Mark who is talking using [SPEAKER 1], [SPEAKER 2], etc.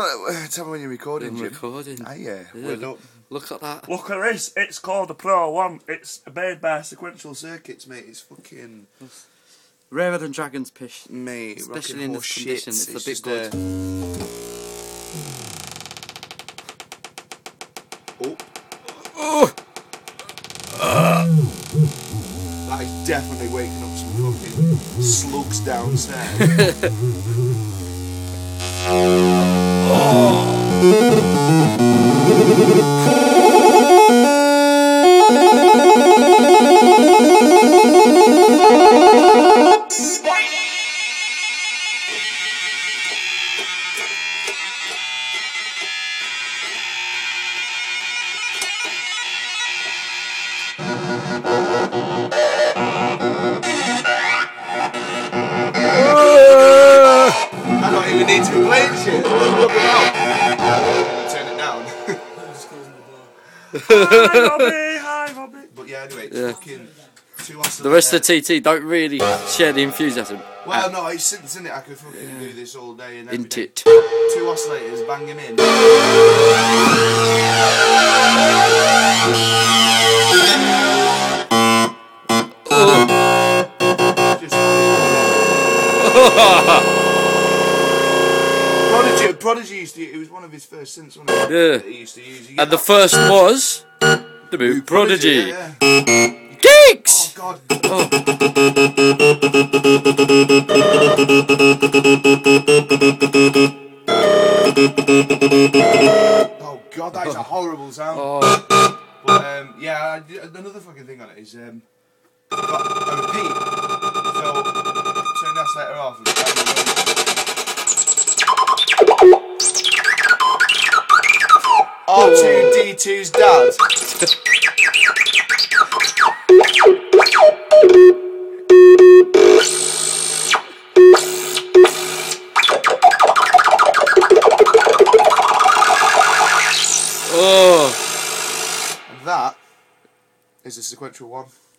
[SPEAKER 1] Tell me when you're recording,
[SPEAKER 2] I'm
[SPEAKER 1] Jim.
[SPEAKER 2] recording.
[SPEAKER 1] Ah, yeah.
[SPEAKER 2] Yeah, look at that.
[SPEAKER 1] Look at this. It's called the Pro 1. It's made by Sequential Circuits, mate. It's fucking...
[SPEAKER 2] Rarer than Dragon's Pish.
[SPEAKER 1] Mate,
[SPEAKER 2] especially in this condition, it's a bit
[SPEAKER 1] just,
[SPEAKER 2] good.
[SPEAKER 1] Oh. That is definitely waking up some fucking slugs downstairs. I don't even need to be playing shit. Look out. Turn it down. Hi, Robbie. But yeah, anyway, it's fucking 2 oscillators.
[SPEAKER 2] The rest of the TT don't really share the enthusiasm.
[SPEAKER 1] Well, no, it's in it. I could fucking do this all day and every day.
[SPEAKER 2] It.
[SPEAKER 1] 2 oscillators, bang him in. Prodigy used to. It was one of his first synths, wasn't it?
[SPEAKER 2] Yeah.
[SPEAKER 1] That he used to use.
[SPEAKER 2] And the first was the Boot Prodigy.
[SPEAKER 1] Yeah.
[SPEAKER 2] Geeks!
[SPEAKER 1] Oh God. Oh God, that is a horrible sound. But yeah, another fucking thing on it is got a repeat. So turn that later off. R2D2's dad.
[SPEAKER 2] Oh.
[SPEAKER 1] That is a sequential one.